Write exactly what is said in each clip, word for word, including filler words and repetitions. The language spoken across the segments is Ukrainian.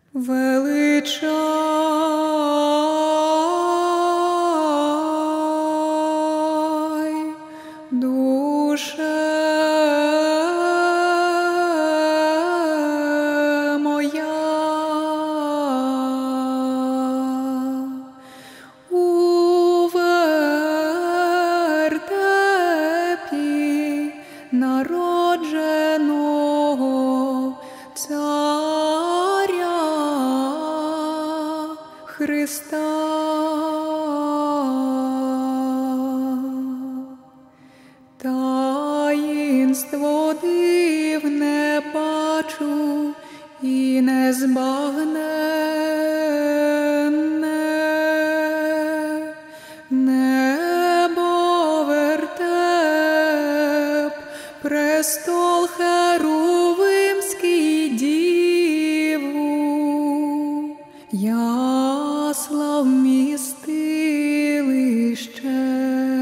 Величай, душе моя, у вертепі народженого Царя Христа. Таїнство дивне бачу і незбагненне, небо вертеп, престол херувимський діву, ясла вмістилище,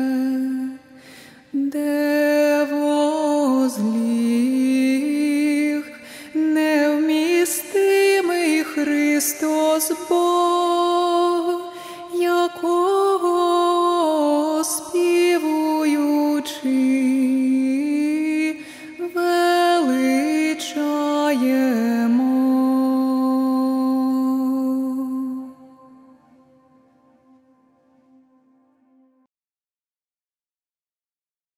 де возліг невмістимий Христос Бог, якого співуючи величає